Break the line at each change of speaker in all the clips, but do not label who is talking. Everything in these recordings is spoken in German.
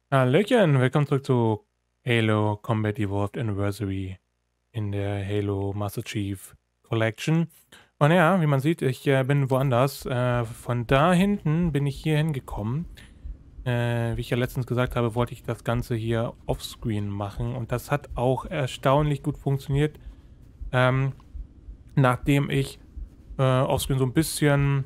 Hallöchen, willkommen zurück zu Halo Combat Evolved Anniversary in der Halo Master Chief Collection. Und ja, wie man sieht, ich bin woanders. Von da hinten bin ich hier hingekommen. Wie ich ja letztens gesagt habe, wollte ich das Ganze hier offscreen machen. Und das hat auch erstaunlich gut funktioniert. Ähm, Nachdem ich offscreen so ein bisschen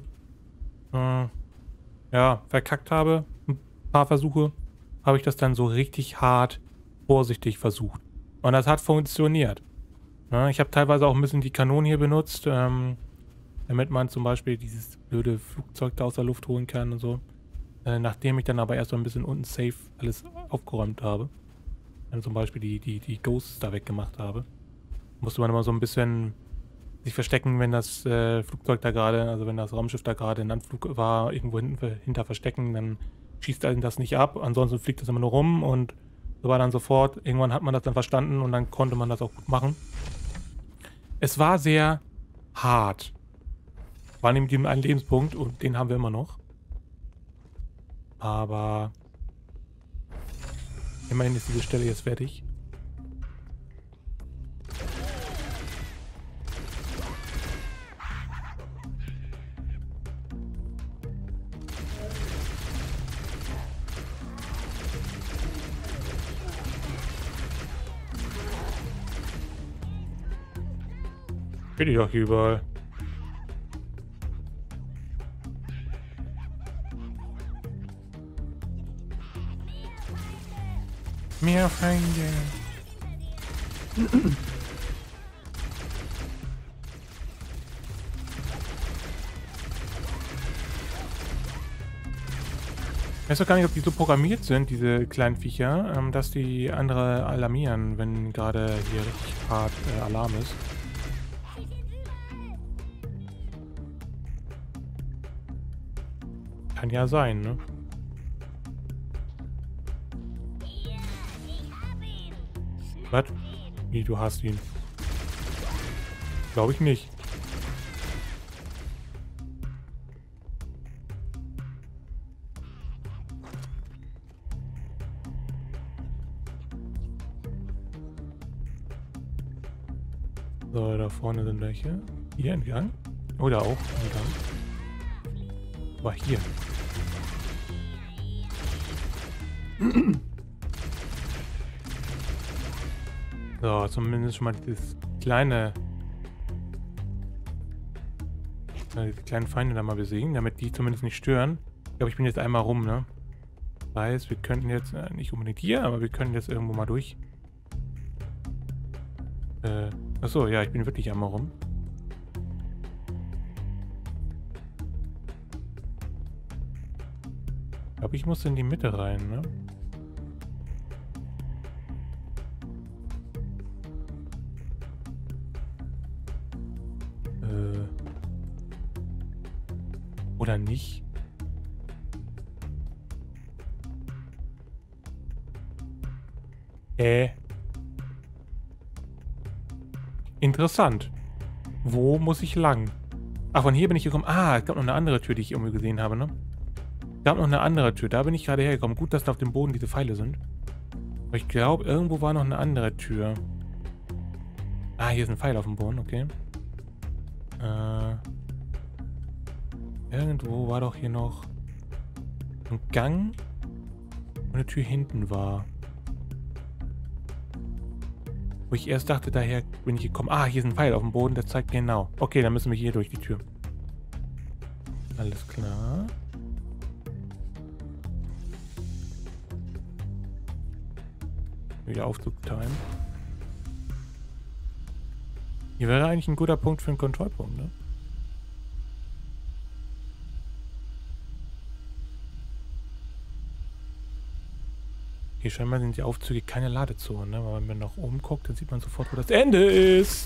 ja, verkackt habe, ein paar Versuche, habe ich das dann so richtig hart vorsichtig versucht. Und das hat funktioniert. Ne? Ich habe teilweise auch ein bisschen die Kanonen hier benutzt, damit man zum Beispiel dieses blöde Flugzeug da aus der Luft holen kann und so. Nachdem ich dann aber erst so ein bisschen unten safe alles aufgeräumt habe. Dann zum Beispiel die Ghosts da weggemacht habe. Musste man immer so ein bisschen sich verstecken, wenn das Flugzeug da gerade, also wenn das Raumschiff da gerade in Anflug war, irgendwo hinter verstecken, dann schießt einen das nicht ab. Ansonsten fliegt das immer nur rum und so war dann sofort. Irgendwann hat man das dann verstanden und dann konnte man das auch gut machen. Es war sehr hart. War nämlich ein Lebenspunkt und den haben wir immer noch. Aber immerhin ist diese Stelle jetzt fertig. Bin ich auch hier überall. Mehr Feinde. Ich weiß doch gar nicht, ob die so programmiert sind, diese kleinen Viecher, dass die andere alarmieren, wenn gerade hier richtig hart Alarm ist. Kann ja sein, ne? Was? Wie, du hast ihn? Glaube ich nicht. So, da vorne sind welche. Hier entlang. Oder auch entlang. Aber hier. So, zumindest schon mal dieses kleine... diese kleinen Feinde da mal besiegen, damit die zumindest nicht stören. Ich glaube, ich bin jetzt einmal rum, ne? Das heißt, wir könnten jetzt, nicht unbedingt hier, aber wir können jetzt irgendwo mal durch. Achso, ja, ich bin wirklich einmal rum. Ich glaube, ich muss in die Mitte rein, ne? Oder nicht? Interessant. Wo muss ich lang? Ach, von hier bin ich gekommen. Ah, es gab noch eine andere Tür, die ich irgendwie gesehen habe, ne? Es gab noch eine andere Tür. Da bin ich gerade hergekommen. Gut, dass da auf dem Boden diese Pfeile sind. Aber ich glaube, irgendwo war noch eine andere Tür. Ah, hier ist ein Pfeil auf dem Boden, okay. Irgendwo war doch hier noch ein Gang, wo eine Tür hinten war. Wo ich erst dachte, daher bin ich gekommen. Ah, hier ist ein Pfeil auf dem Boden, der zeigt genau. Okay, dann müssen wir hier durch die Tür. Alles klar. Wieder Aufzug-Time. Hier wäre eigentlich ein guter Punkt für einen Kontrollpunkt, ne? Hier scheinbar sind die Aufzüge keine Ladezonen, ne? Aber wenn man nach oben guckt, dann sieht man sofort, wo das Ende ist.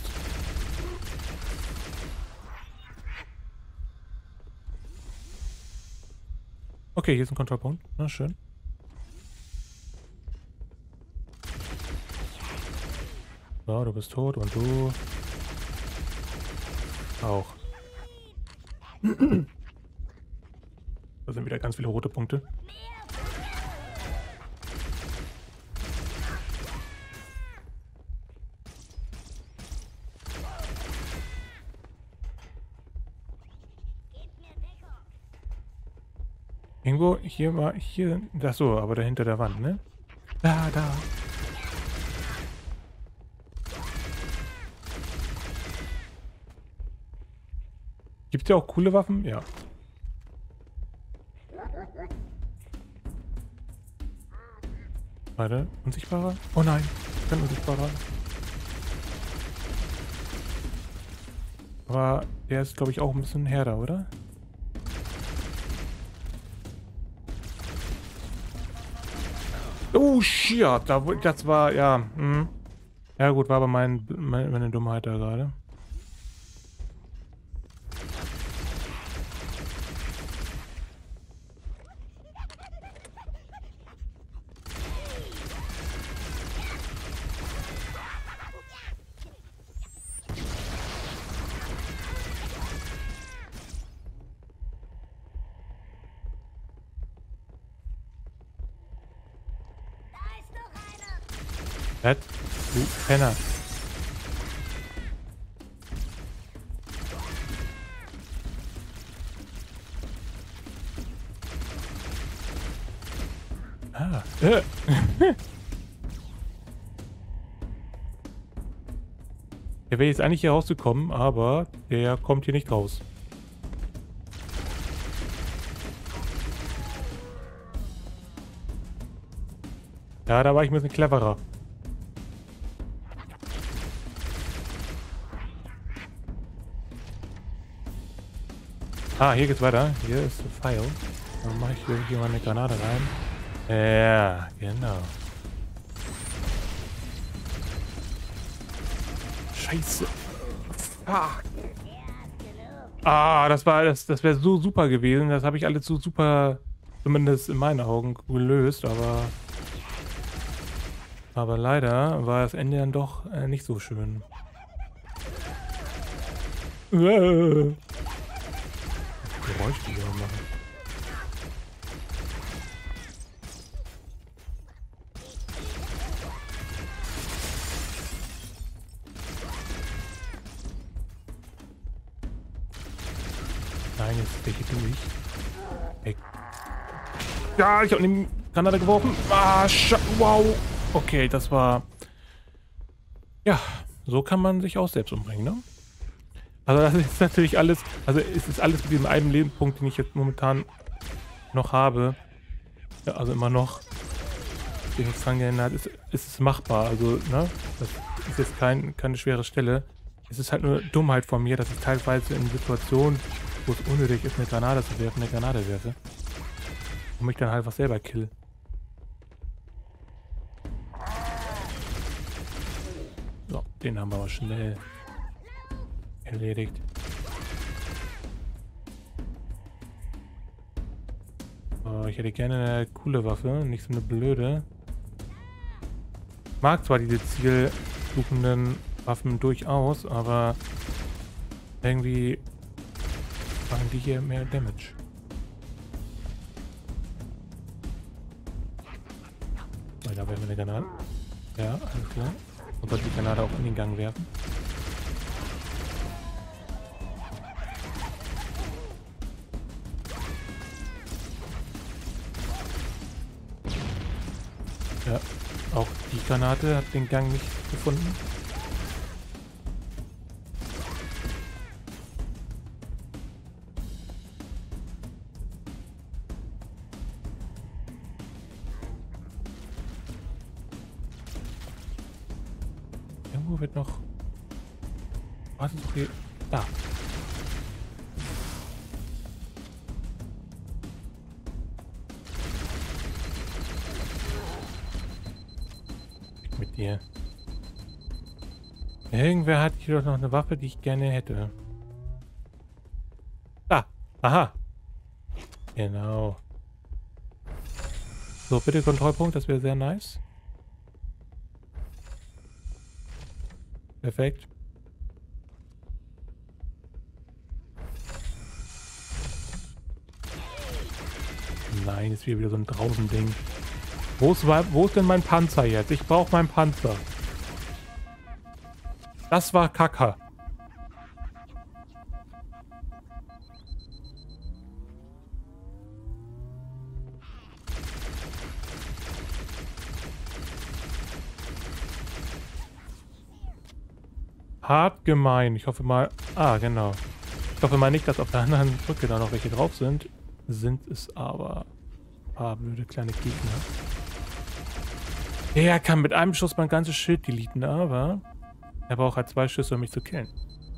Okay, hier ist ein Kontrollpunkt. Na, schön. So, du bist tot und du auch. Da sind wieder ganz viele rote Punkte. Irgendwo, hier war, hier, ach so, aber da hinter der Wand, ne? Da. Gibt's ja auch coole Waffen? Ja. Warte, unsichtbarer? Oh nein, kein unsichtbarer. Aber der ist, glaube ich, auch ein bisschen härter, oder? Oh, shit, das war, ja, ja gut, war aber meine Dummheit da gerade. Was? Du Penner. Ah, Der wäre jetzt eigentlich hier rausgekommen, aber der kommt hier nicht raus. Ja, da war ich ein bisschen cleverer. Ah, hier geht's weiter. Hier ist der Pfeil. Dann mache ich hier mal eine Granate rein. Ja, genau. Scheiße. Fuck. Ah, das wäre so super gewesen. Das habe ich alles so super, zumindest in meinen Augen, gelöst, aber leider war das Ende dann doch nicht so schön. Geräusche, die wir machen. Nein, jetzt ist der hier durch. Weg. Ja, ich habe eine Granate geworfen. Ah, wow. Okay, das war... Ja, so kann man sich auch selbst umbringen, ne? Also das ist natürlich alles... Also es ist alles mit diesem einen Lebenspunkt, den ich jetzt momentan noch habe. Ja, also immer noch. Sich nichts dran geändert. Ist es machbar. Also, ne? Das ist jetzt keine schwere Stelle. Es ist halt nur Dummheit von mir, dass ich teilweise in Situationen, wo es unnötig ist, eine Granate zu werfen, eine Granate werfe. Und mich dann halt was selber kill. So, den haben wir aber schnell erledigt. So, ich hätte gerne eine coole Waffe, nicht so eine blöde. Mag zwar diese zielsuchenden Waffen durchaus, aber irgendwie machen die hier mehr Damage. Weil da werden wir eine Granate. Ja, alles klar. Und sollte die Granate auch in den Gang werfen. Ja, auch die Granate hat den Gang nicht gefunden. Irgendwo wird noch... Was ist hier? Da. Mit dir. Irgendwer hat hier doch noch eine Waffe, die ich gerne hätte. Da. Aha. Genau. So, bitte Kontrollpunkt, das wäre sehr nice. Perfekt. Nein, ist wieder so ein Draußen-Ding. Wo ist denn mein Panzer jetzt? Ich brauche meinen Panzer. Das war Kacke. Hart gemein. Ich hoffe mal... Ah, genau. Ich hoffe mal nicht, dass auf der anderen Brücke da noch welche drauf sind. Sind es aber ein paar blöde kleine Gegner. Der kann mit einem Schuss mein ganzes Schild deleten, aber er braucht halt 2 Schüsse, um mich zu killen.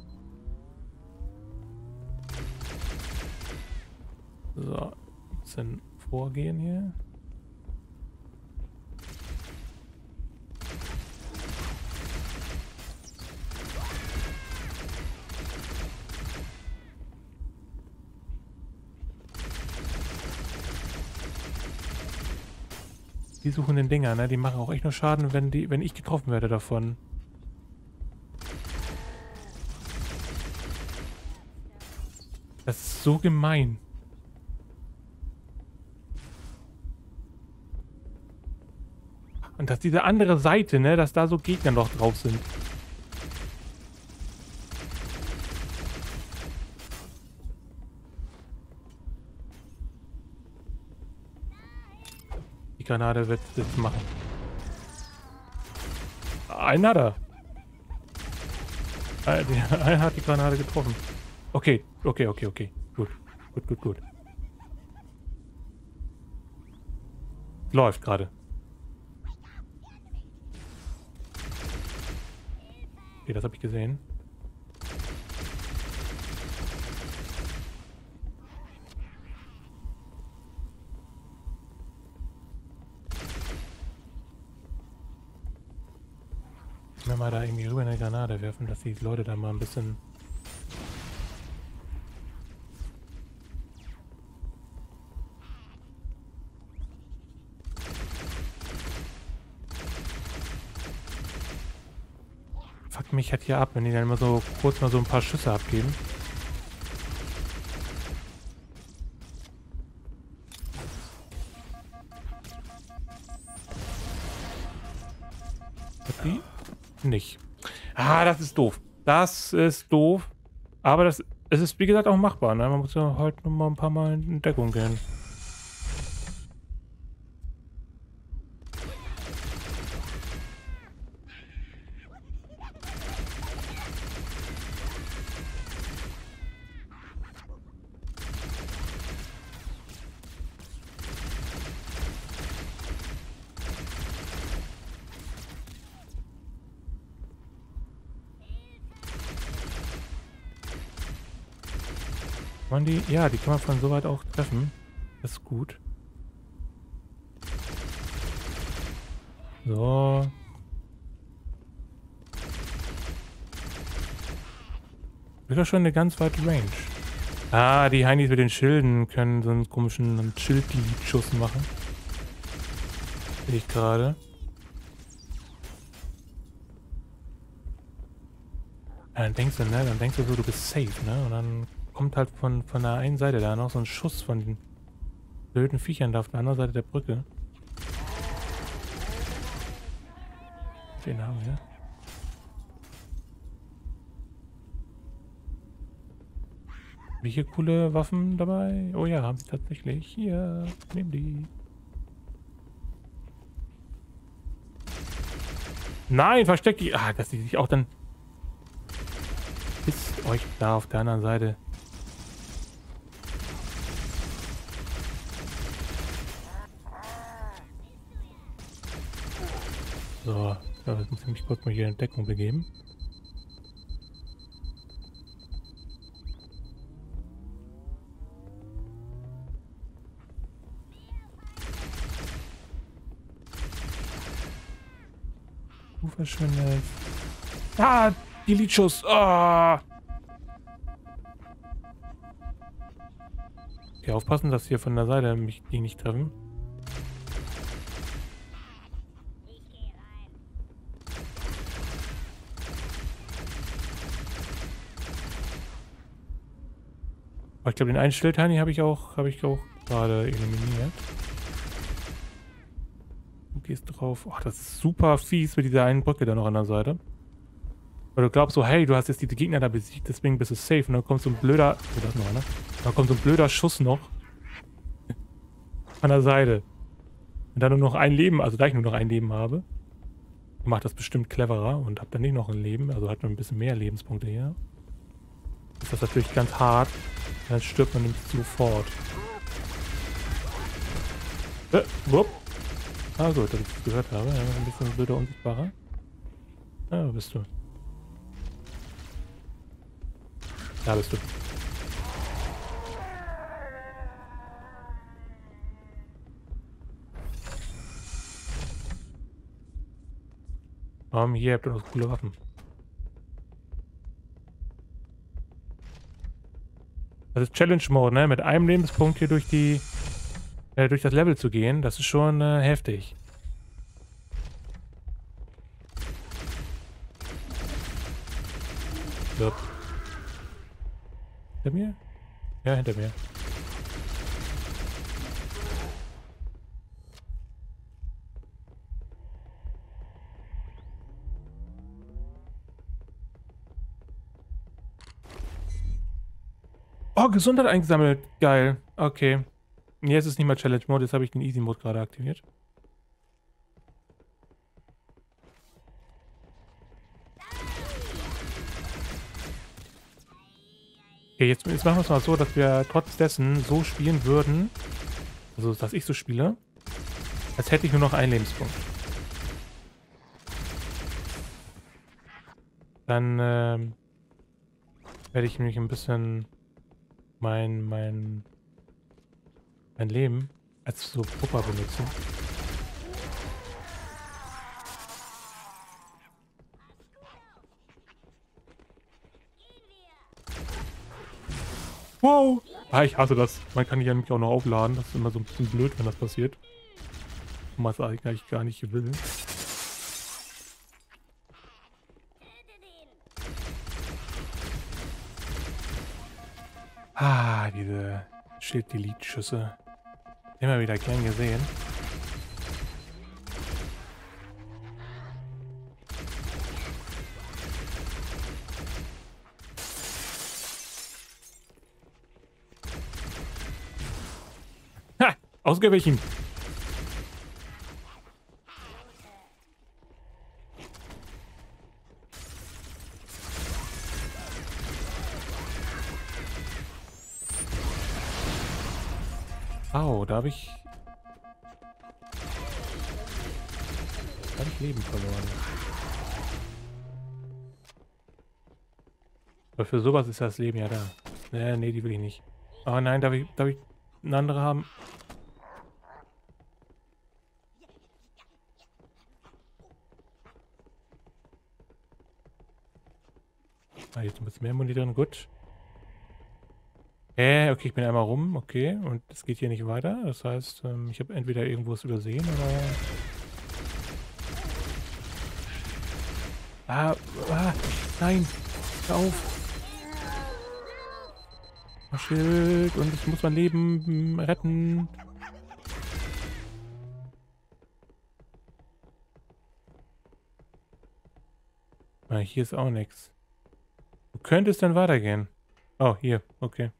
So, ein bisschen vorgehen hier. Die suchen den Dinger, ne? Die machen auch echt nur Schaden, wenn ich getroffen werde davon. Das ist so gemein. Und dass diese andere Seite, ne? Dass da so Gegner noch drauf sind. Die Granate wird es jetzt machen. Einen hat er. Einer hat die Granate getroffen. Okay. Gut. Läuft gerade. Okay, das habe ich gesehen. Wenn wir mal da irgendwie rüber eine Granate werfen, dass die Leute da mal ein bisschen... Fuck mich halt hier ab, wenn die dann immer so kurz mal so ein paar Schüsse abgeben. Die? Nicht. Ah, das ist doof. Das ist doof. Aber es ist, wie gesagt, auch machbar. Ne? Man muss ja halt nur mal ein paar Mal in Deckung gehen. Man die? Ja, die kann man von so weit auch treffen. Das ist gut. So. Das ist doch schon eine ganz weite Range. Ah, die Heinis mit den Schilden können so einen komischen Schild-Delete-Schuss machen. Sehe ich gerade. Ja, dann denkst du, ne? Dann denkst du so, du bist safe, ne? Und dann kommt halt von der einen Seite da noch so ein Schuss von den blöden Viechern da auf der anderen Seite der Brücke. Den haben wir. Welche coole Waffen dabei? Oh ja, haben sie tatsächlich. Hier, nehmen die. Nein, versteckt die. Ah, dass die sich auch dann... Ist euch da auf der anderen Seite. So, da muss ich mich kurz mal hier in Deckung begeben. Du verschwindest. Ah, die Lidschuss. Ah. Okay, aufpassen, dass hier von der Seite mich die nicht treffen. Aber ich glaube, den einen Schildheini habe ich auch gerade eliminiert. Du gehst drauf. Ach, das ist super fies mit dieser einen Brücke da noch an der Seite. Weil du glaubst so, hey, du hast jetzt diese Gegner da besiegt, deswegen bist du safe. Und dann kommt so ein blöder... Oh, das noch, ne? Dann kommt so ein blöder Schuss noch. An der Seite. Und dann nur noch ein Leben, also da ich nur noch ein Leben habe. Macht das bestimmt cleverer und habt dann nicht noch ein Leben. Also hat man ein bisschen mehr Lebenspunkte hier. Ist das natürlich ganz hart. Dann stirbt man nämlich sofort. Wupp. Ah gut, dass ich das gehört habe. Ja, ein bisschen blöder, unsichtbarer. Ah, wo bist du? Da bist du. Hier habt ihr noch coole Waffen. Das ist Challenge Mode, ne? Mit einem Lebenspunkt hier durch das Level zu gehen, das ist schon heftig. So. Hinter mir? Ja, hinter mir. Oh, Gesundheit eingesammelt. Geil. Okay. Jetzt ist nicht mehr Challenge Mode, jetzt habe ich den Easy Mode gerade aktiviert. Okay, jetzt machen wir es mal so, dass wir trotz dessen so spielen würden, also dass ich so spiele, als hätte ich nur noch einen Lebenspunkt. Dann werde ich nämlich ein bisschen mein Leben als so Puffer benutzen. Wow! Ah, ich hasse das. Man kann ja nämlich auch noch aufladen. Das ist immer so ein bisschen blöd, wenn das passiert. Und man es eigentlich gar nicht will. Ah, diese Schild-Delete-Schüsse. Immer wieder gern gesehen. Ha! Ausgewichen! Au, da habe ich Leben verloren. Aber für sowas ist das Leben ja da. Nee, die will ich nicht. Oh nein, darf ich eine andere haben? Ah, jetzt ein bisschen mehr Muni drin, gut. Okay, ich bin einmal rum, okay. Und es geht hier nicht weiter. Das heißt, ich habe entweder irgendwo was übersehen oder... Nein! Hör auf! Schild und ich muss mein Leben retten. Hier ist auch nichts. Wo könnte es denn weitergehen? Oh, hier, okay.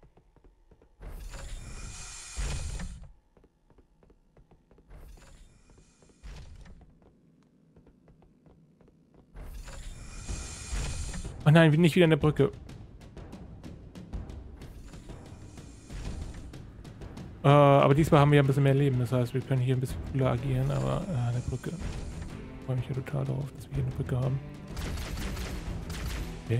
Oh nein, nicht wieder eine Brücke. Aber diesmal haben wir ja ein bisschen mehr Leben. Das heißt, wir können hier ein bisschen cooler agieren. Aber eine Brücke. Ich freue mich ja total darauf, dass wir hier eine Brücke haben. Okay.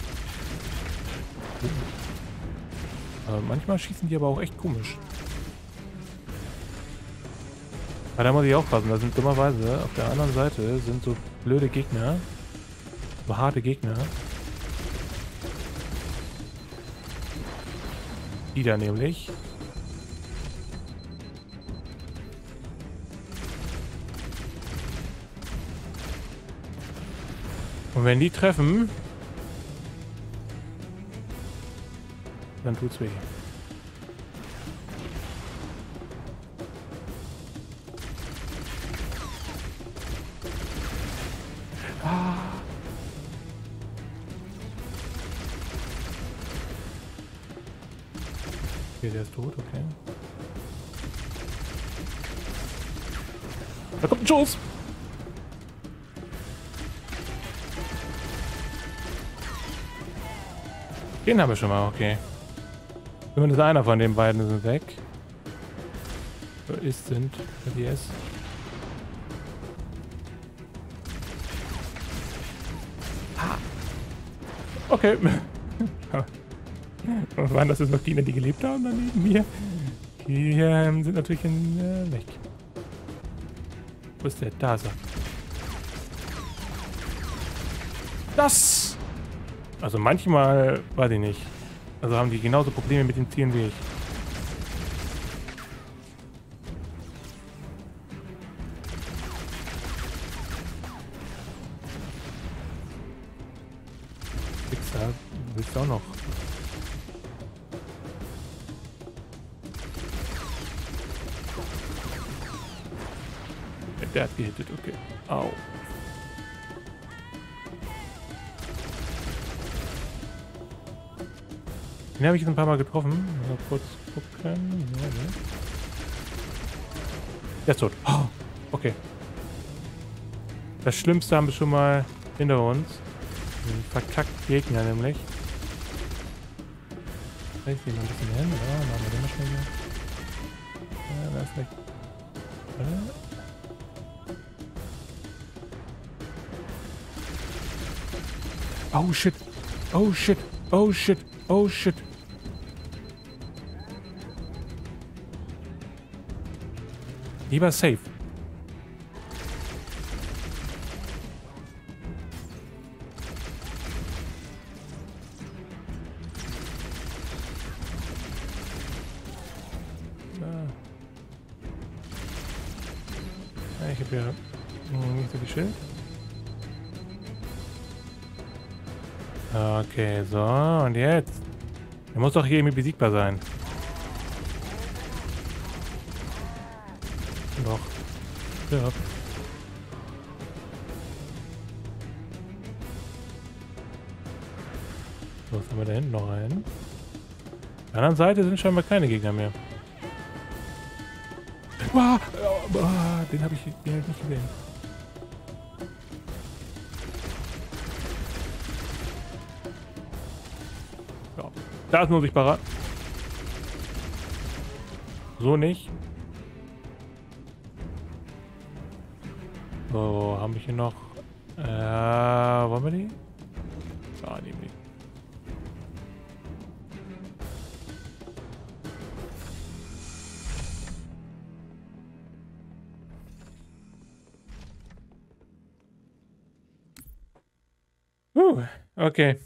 Manchmal schießen die aber auch echt komisch. Aber da muss ich aufpassen. Da sind dummerweise auf der anderen Seite sind so blöde Gegner. So harte Gegner. Die da nämlich. Und wenn die treffen, dann tut's weh. Okay, der ist tot, okay. Da kommt ein Schuss! Den haben wir schon mal, okay. Zumindest einer von den beiden sind weg. So sind die es. Okay. Waren das jetzt noch Gegner, die gelebt haben daneben mir? Die sind natürlich weg. Wo ist der? Da ist er. Das! Also manchmal, weiß ich nicht. Also haben die genauso Probleme mit den Zielen wie ich. Wichser, willst du auch noch? Der hat gehittet, okay. Au. Den habe ich jetzt ein paar Mal getroffen. Mal kurz gucken. Ja, ne? Der ist tot. Oh, okay. Das Schlimmste haben wir schon mal hinter uns. Den verkackten Gegner nämlich. Vielleicht gehen wir ein bisschen hin. Ja, machen wir den mal schnell hier. Ja, da ist vielleicht. Oh shit. Oh shit. Oh shit. Oh shit. Lieber safe. Ich habe ja nicht so viel Schild. Okay, so, und jetzt? Er muss doch hier irgendwie besiegbar sein. Doch. Ja. So, was haben wir da hinten noch einen? Auf der anderen Seite sind scheinbar keine Gegner mehr. Den habe ich nicht gesehen. Ja. Da ist ein unsichtbarer. So nicht. So, haben wir hier noch. Wollen wir die? Ja, nehmen die. Okay.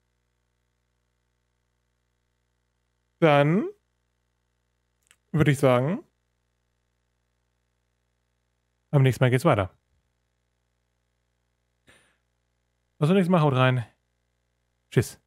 Dann würde ich sagen, beim nächsten Mal geht's weiter. Was zum nächsten Mal, haut rein. Tschüss.